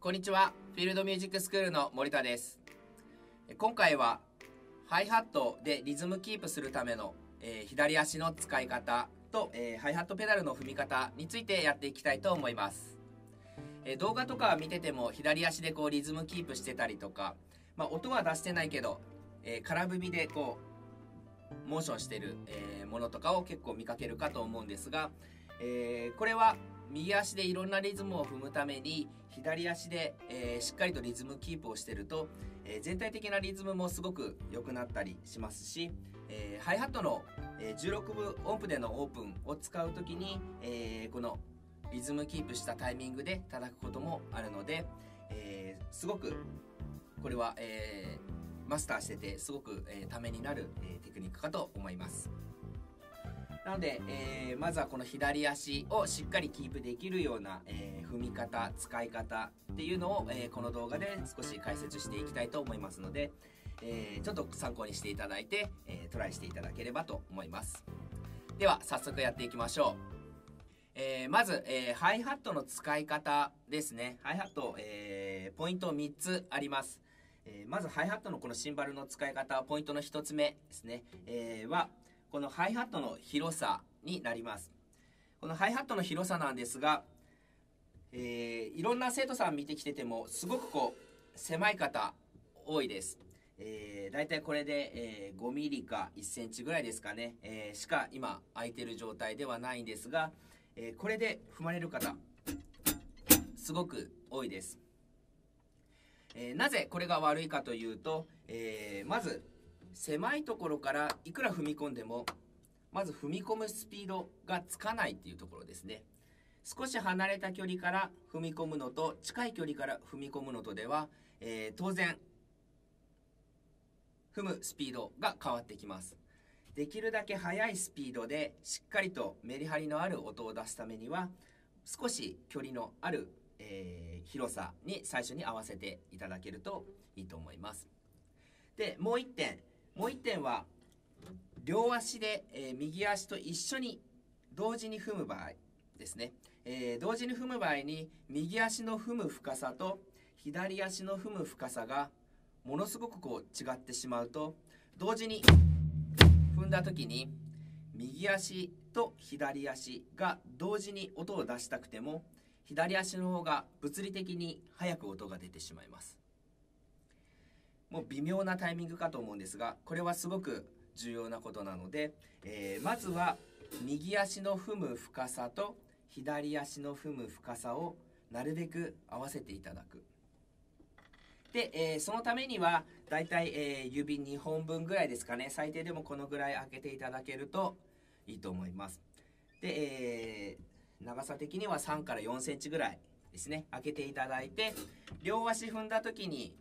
こんにちは。フィールドミュージックスクールの森田です。今回はハイハットでリズムキープするための、左足の使い方と、ハイハットペダルの踏み方についてやっていきたいと思います。動画とか見てても左足でこうリズムキープしてたりとか、音は出してないけど、空踏みでこうモーションしてる、ものとかを結構見かけるかと思うんですが、これは右足でいろんなリズムを踏むために左足で、しっかりとリズムキープをしてると、全体的なリズムもすごく良くなったりしますし、ハイハットの、16分音符でのオープンを使う時に、このリズムキープしたタイミングで叩くこともあるので、すごくこれは、マスターしててすごく、ためになる、テクニックかと思います。なので、まずはこの左足をしっかりキープできるような、踏み方、使い方っていうのを、この動画で少し解説していきたいと思いますので、ちょっと参考にしていただいて、トライしていただければと思います。では早速やっていきましょう。まず、ハイハットの使い方ですね。ハイハット、ポイント3つあります。まずハイハットのこのシンバルの使い方、ポイントの1つ目ですね、はこのハイハットの広さになります。このハイハットの広さなんですが、いろんな生徒さん見てきててもすごくこう狭い方多いです。だいたいこれで、5ミリか1センチぐらいですかね、しか今空いてる状態ではないんですが、これで踏まれる方すごく多いです。なぜこれが悪いかというと、まず狭いところからいくら踏み込んでもまず踏み込むスピードがつかないっていうところですね。少し離れた距離から踏み込むのと近い距離から踏み込むのとでは、当然踏むスピードが変わってきます。できるだけ速いスピードでしっかりとメリハリのある音を出すためには少し距離のある、広さに最初に合わせていただけるといいと思います。で、もう一点は両足で、右足と一緒に同時に踏む場合ですね。同時に踏む場合に右足の踏む深さと左足の踏む深さがものすごくこう違ってしまうと、同時に踏んだ時に右足と左足が同時に音を出したくても左足の方が物理的に早く音が出てしまいます。もう微妙なタイミングかと思うんですが、これはすごく重要なことなので、まずは右足の踏む深さと左足の踏む深さをなるべく合わせていただく。で、そのためにはだいたい、指2本分ぐらいですかね。最低でもこのぐらい開けていただけるといいと思います。で、長さ的には3から4センチぐらいですね、開けていただいて、両足踏んだ時に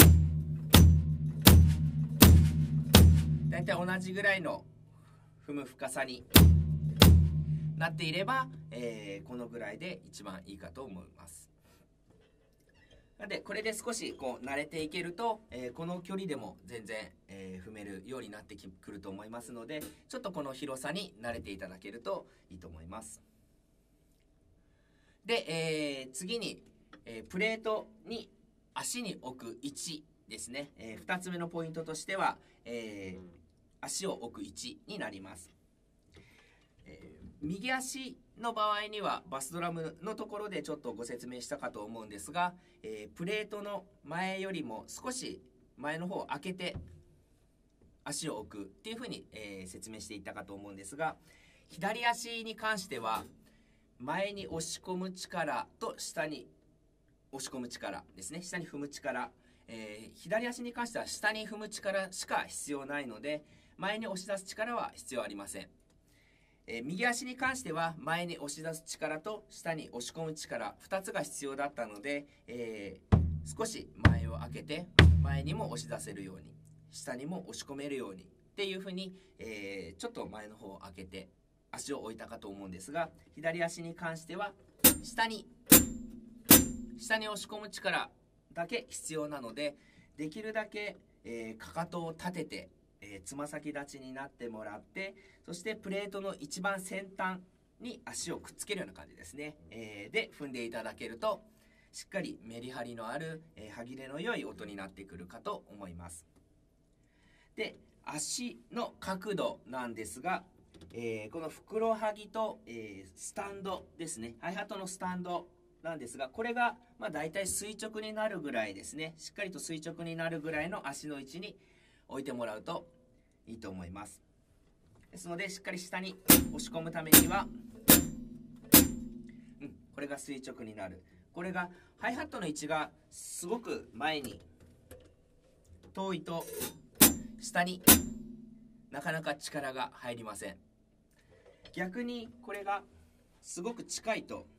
だいたい同じぐらいの踏む深さになっていれば、このぐらいで一番いいかと思います。なのでこれで少しこう慣れていけると、この距離でも全然、踏めるようになってくると思いますので、ちょっとこの広さに慣れていただけるといいと思います。で、次に、プレートに足に置く位置ですね。2つ目のポイントとしては、足を置く位置になります。右足の場合にはバスドラムのところでちょっとご説明したかと思うんですが、プレートの前よりも少し前の方を開けて足を置くっていうふうに、説明していったかと思うんですが、左足に関しては前に押し込む力と下に押し込む力ですね。下に踏む力、左足に関しては下に踏む力しか必要ないので前に押し出す力は必要ありません。右足に関しては前に押し出す力と下に押し込む力2つが必要だったので、少し前を開けて前にも押し出せるように下にも押し込めるようにっていうふうに、ちょっと前の方を開けて足を置いたかと思うんですが、左足に関しては下に押し込む力だけ必要なので、できるだけ、かかとを立てて、つま先立ちになってもらって、そしてプレートの一番先端に足をくっつけるような感じですね、で踏んでいただけるとしっかりメリハリのある、歯切れの良い音になってくるかと思います。で、足の角度なんですが、このふくろはぎと、スタンドですね、ハイハットのスタンドなんですが、これがだいたい垂直になるぐらいですね、しっかりと垂直になるぐらいの足の位置に置いてもらうといいと思います。ですので、しっかり下に押し込むためには、これが垂直になる。これがハイハットの位置がすごく前に遠いと下になかなか力が入りません。逆にこれがすごく近いと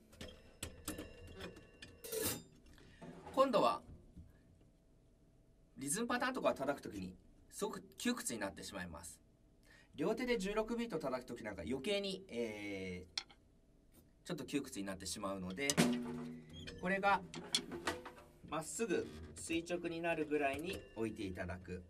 今度はリズムパターンとかを叩くときにすごく窮屈になってしまいます。両手で16ビート叩くときなんか余計に、ちょっと窮屈になってしまうので、これがまっすぐ垂直になるぐらいに置いていただく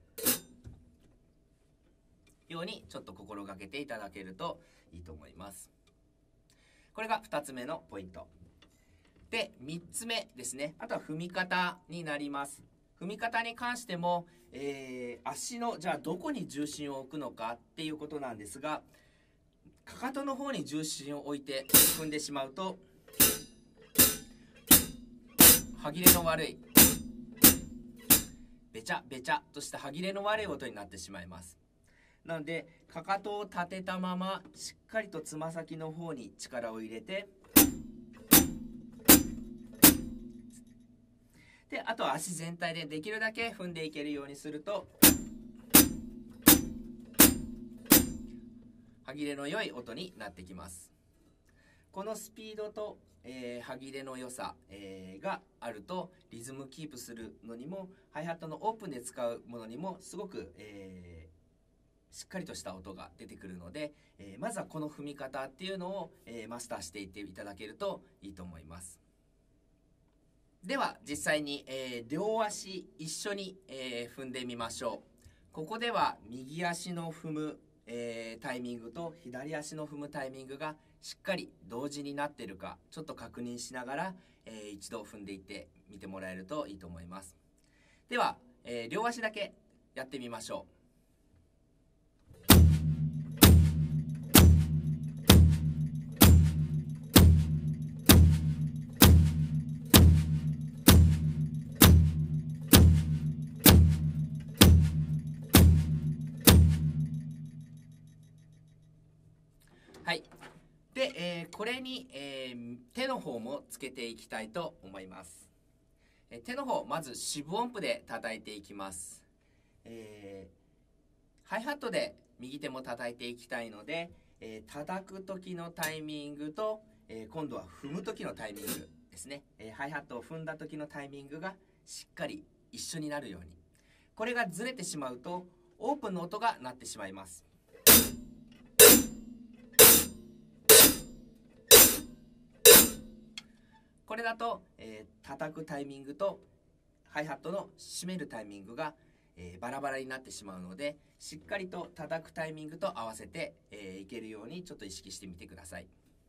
ようにちょっと心がけていただけるといいと思います。これが2つ目のポイントで、3つ目ですね。あとは踏み方になります。踏み方に関しても、足のじゃあどこに重心を置くのかっていうことなんですが、かかとの方に重心を置いて踏んでしまうと歯切れの悪いべちゃべちゃとした歯切れの悪い音になってしまいます。なのでかかとを立てたまましっかりとつま先の方に力を入れて、であとは足全体でできるだけ踏んでいけるようにすると歯切れの良い音になってきます。このスピードと、歯切れの良さ、があるとリズムキープするのにもハイハットのオープンで使うものにもすごく、しっかりとした音が出てくるので、まずはこの踏み方っていうのを、マスターしていっていただけるといいと思います。では実際に、両足一緒に、踏んでみましょう。ここでは右足の踏む、タイミングと左足の踏むタイミングがしっかり同時になっているかちょっと確認しながら、一度踏んでいってみてもらえるといいと思います。では、両足だけやってみましょう。はい。で、これに、手の方もつけていきたいと思います。手の方、まず四分音符で叩いていきます。ハイハットで右手も叩いていきたいので、叩く時のタイミングと、今度は踏む時のタイミングですね。ハイハットを踏んだ時のタイミングがしっかり一緒になるように。これがずれてしまうとオープンの音が鳴ってしまいます。これだと、叩くタイミングとハイハットの締めるタイミングが、バラバラになってしまうので、しっかりと叩くタイミングと合わせて、いけるようにちょっと意識してみてください。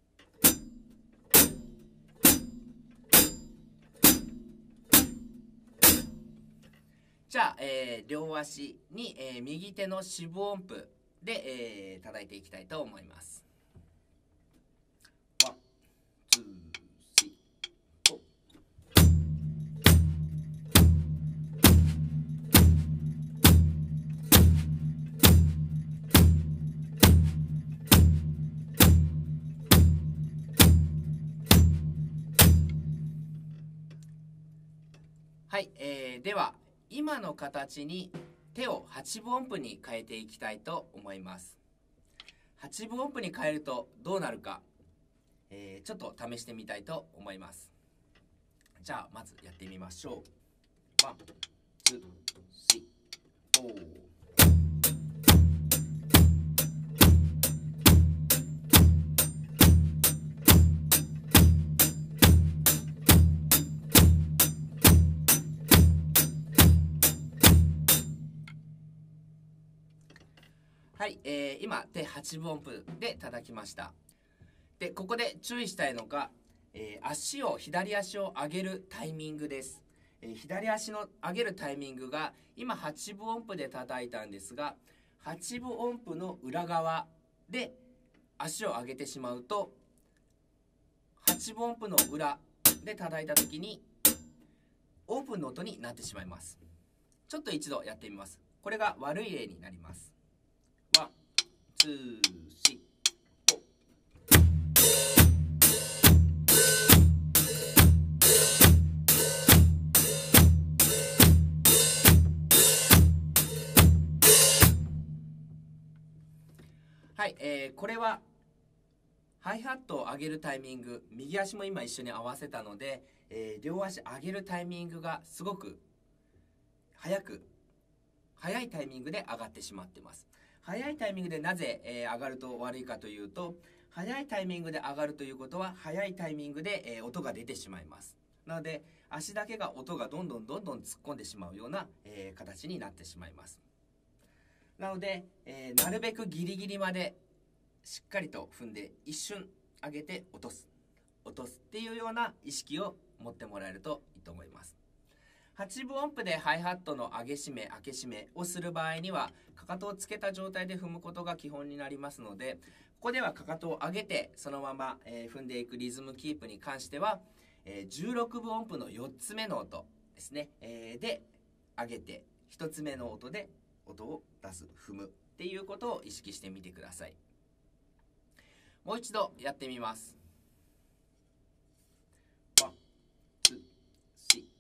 じゃあ、両足に、右手の四分音符で、叩いていきたいと思います。ワン、ツー、スリー、フォー。はい、では今の形に手を8分音符に変えていきたいと思います。8分音符に変えるとどうなるか、ちょっと試してみたいと思います。じゃあまずやってみましょう。ワン、ツー、スリー、フォー。はい、今手8分音符で叩きました。でここで注意したいのが、 左足を上げるタイミングです。左足の上げるタイミングが今8分音符で叩いたんですが、8分音符の裏側で足を上げてしまうと、8分音符の裏で叩いた時にオープンの音になってしまいます。ちょっと一度やってみます。これが悪い例になります。ワン、ツー、シー。はい、これはハイハットを上げるタイミング、右足も今一緒に合わせたので、両足上げるタイミングがすごく早いタイミングで上がってしまってます。早いタイミングでなぜ、上がると悪いかというと、早いタイミングで上がるということは早いタイミングで、音が出てしまいます。なので足だけが音がどんどん突っ込んでしまうような、形になってしまいます。なので、なるべくギリギリまでしっかりと踏んで一瞬上げて落とすっていうような意識を持ってもらえるといいと思います。8分音符でハイハットの上げ締め開け締めをする場合にはかかとをつけた状態で踏むことが基本になりますので、ここではかかとを上げてそのまま、踏んでいくリズムキープに関しては、16分音符の4つ目の音ですね、で上げて1つ目の音で音を出す踏むっていうことを意識してみてください。もう一度やってみます。ワン、ツー、シー。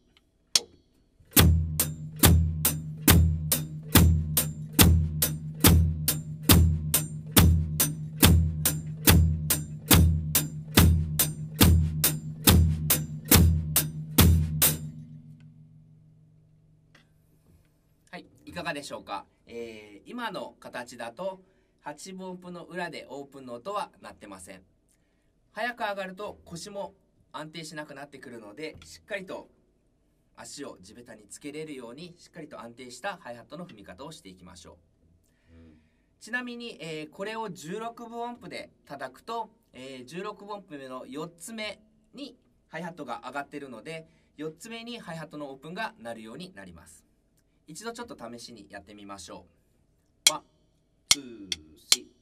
はい、いかがでしょうか。今の形だと8分音符の裏でオープンの音は鳴ってません。早く上がると腰も安定しなくなってくるので、しっかりと足を地べたにつけれるようにしっかりと安定したハイハットの踏み方をしていきましょう。ちなみに、これを16分音符で叩くと、16分音符目の4つ目にハイハットが上がっているので、4つ目にハイハットのオープンが鳴るようになります。一度ちょっと試しにやってみましょう。ワン、ツー、シー。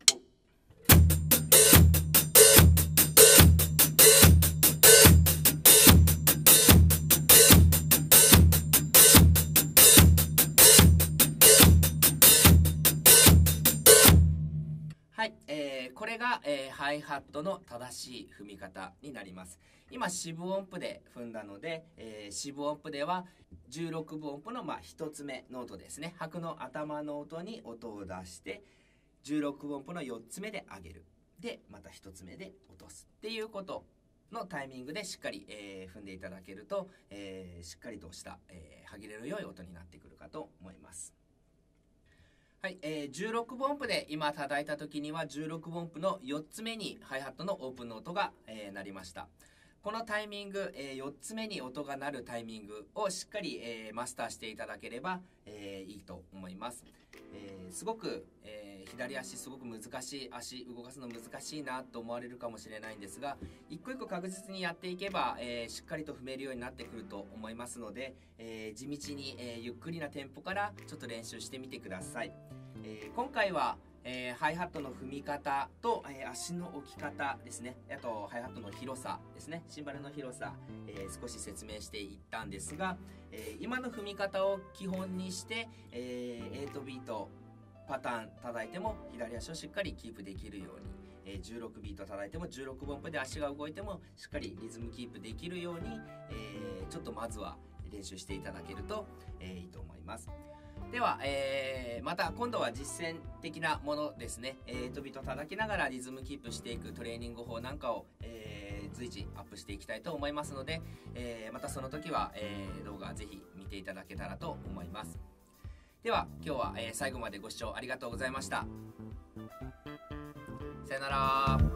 はい、これが、ハイハットの正しい踏み方になります。今四分音符で踏んだので、四分音符では16分音符の1つ目の音ですね、拍の頭の音に音を出して16分音符の4つ目で上げる、でまた1つ目で落とすっていうことのタイミングでしっかり、踏んでいただけると、しっかりとした、歯切れの良い音になってくるかと思います。はい、16分音符で今叩いた時には16分音符の4つ目にハイハットのオープンの音が、鳴りました。このタイミング、4つ目に音が鳴るタイミングをしっかり、マスターしていただければ、いいと思います。すごく、左足すごく難しい、足動かすの難しいなと思われるかもしれないんですが、一個一個確実にやっていけば、しっかりと踏めるようになってくると思いますので、地道に、ゆっくりなテンポからちょっと練習してみてください。今回はハイハットの踏み方と、足の置き方ですね、あとハイハットの広さですね、シンバルの広さ、少し説明していったんですが、今の踏み方を基本にして、8ビートパターン叩いても左足をしっかりキープできるように、16ビート叩いても16分音符で足が動いてもしっかりリズムキープできるように、ちょっとまずは練習していただけると、いいと思います。では、また今度は実践的なものですね、8ビート叩きながらリズムキープしていくトレーニング法なんかを、随時アップしていきたいと思いますので、またその時は、動画ぜひ見ていただけたらと思います。では今日は、最後までご視聴ありがとうございました。さよなら。